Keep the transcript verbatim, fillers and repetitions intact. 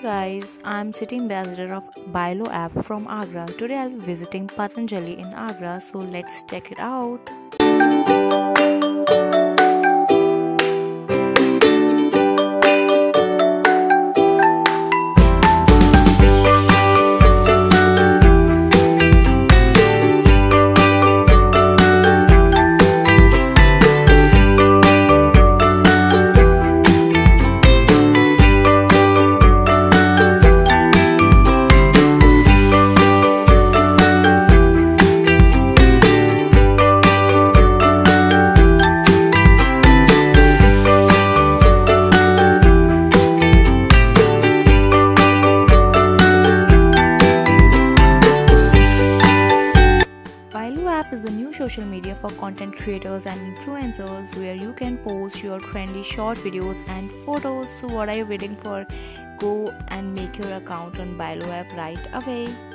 guys, I'm City Ambassador of Byloapp from Agra. Today I'll be visiting Patanjali in Agra, so let's check it out. Byloapp is the new social media for content creators and influencers where you can post your trendy short videos and photos. So what are you waiting for? Go and make your account on Byloapp right away.